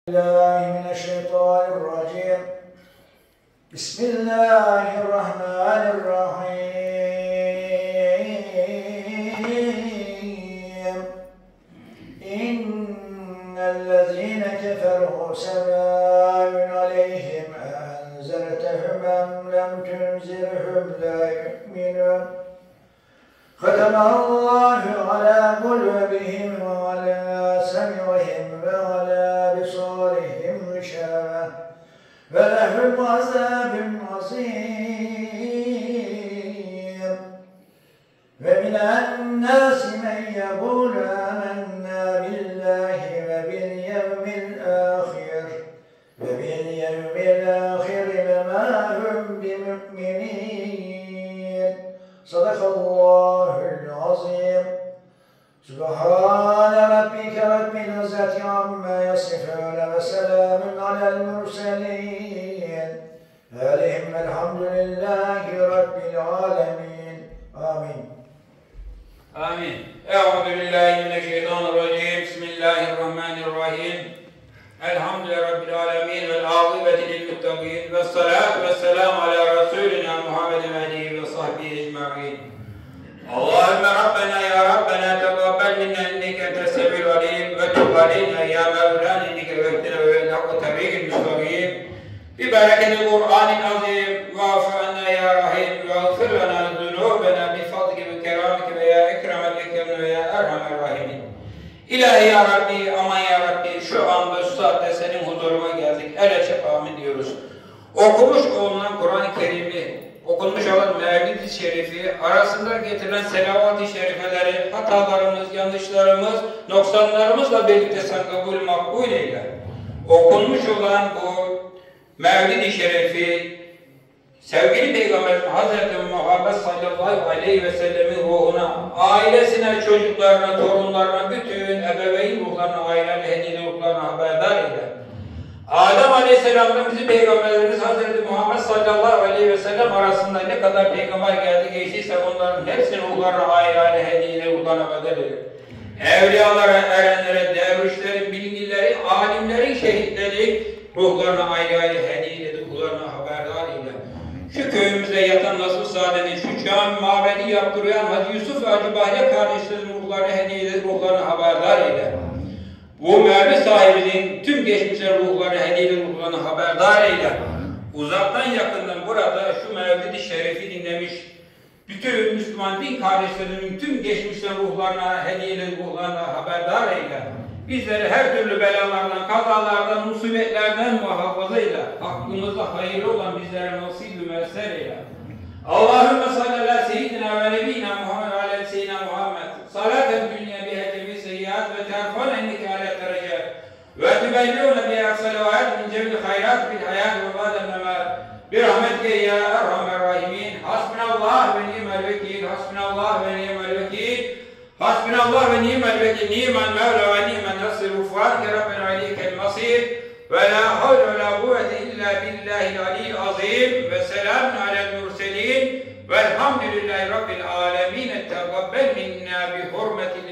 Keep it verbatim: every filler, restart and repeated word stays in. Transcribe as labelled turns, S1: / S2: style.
S1: الله من الشيطان الرجيم. بسم الله الرحمن الرحيم. إن الذين كفروا سواء عليهم أنذرتهم أم لم تنذرهم لا يؤمنون. ختم الله على قلوبهم وعلى سمعهم وعلى أبصارهم غشاوة ولهم عذاب عظيم. ومن الناس من يقول آمنا بالله وباليوم الآخر وباليوم الآخر وما هم بمؤمنين. صدق الله العظيم. سبحان ربك رب العزة عما يصفون وسلام على المرسلين عليهم الحمد لله رب العالمين. آمين.
S2: آمين. أعوذ بالله من الشيطان الرجيم. بسم الله الرحمن الرحيم. الحمد لله رب العالمين والعاقبة للمتقين والصلاة والسلام على رسولنا محمد وآله وصحبه أجمعين. اللهم ربنا يا ربنا تقبل منا إنك أنت السميع العليم وتب علينا يا مولانا إنك وحدنا بالحق طريق المستقيم ببركة القرآن العظيم. واعف عنا يا رحيم واغفر لنا ذنوبنا بفضلك وكرامك ويا أكرم الأكرمين ويا أرحم الراحمين. İlahi ya Rabbi, aman ya Rabbi, şu anda şu saatte senin huzuruna geldik. El açıp amin diyoruz. Okumuş olunan Kur'an-ı Kerim'i, okunmuş olan Mevlid-i Şerifi, arasında getirilen selavat-ı şerifeleri, hatalarımız, yanlışlarımız, noksanlarımızla birlikte sen kabul makbul eyle. Okunmuş olan bu Mevlid-i Şerifi, sevgili Peygamberimiz Hazreti Muhammed sallallahu aleyhi ve sellemin ruhuna, ailesine, çocuklarına, torunlarına, bütün ebeveyn ruhlarına, ailelerine, hediye ruhlarına haberdar eyle. Adem Aleyhisselam'la bizim Peygamberimiz Hazreti Muhammed sallallahu aleyhi ve sellem arasında ne kadar peygamber geldi geçtiyse onların hepsinin ruhlarına ayrı ayrı hediyeleri ruhlarına bedel eyle. Evliyalara, erenlere, dervişlerin, bilgilerin, alimlerin, şehitlerin ruhlarına ayrı ayrı hediyeleri ruhlarına haberdar eyle. Şu köyümüzde yatan Nasuh Saadet'in, şu cami mabedi yaptırıyan Hacı Yusuf ve Hacı Bahri kardeşlerin ruhlarına hediyeleri ruhlarına haberdar eyle. Bu mevlid sahibinin tüm geçmişler ruhlarına, hediyeleri ruhlarına haberdar eyle. Uzaktan yakından burada şu Mevlid-i Şerif'i dinlemiş bütün Müslüman din kardeşlerinin tüm geçmişler ruhlarına, hediyeleri ruhlarına haberdar eyle. Bizleri her türlü belalardan, kazalardan, musibetlerden muhafaza eyle. Aklımızda hayırlı olan bizlere nasip-i müesser eyle. Allahümme salli ala seyyidina ve nebiyina Muhammed ve ala seyyidina Muhammed. Salaten dünya bihe seyyat ve terfan ennike ala derecat. Ve tübellûne bihe salavat min cemil hayrat bil hayat ve ba'del memat. Bir rahmetke ya erhamer rahimin. Hasbunallah ve ni'mel vekil. Hasbunallah ve ni'mel vekil. Hasbunallah ve ni'mel vekil. Ni'mel mevla ve ni'mel nasir. Ufâke Rabbena aleykel masir. Ve la havle ve la kuvvete illa billahil aliyyil azim. Ve selamun alel murselin. Velhamdülillahi Rabbil alemin. Tegabbel minna bi hurmetil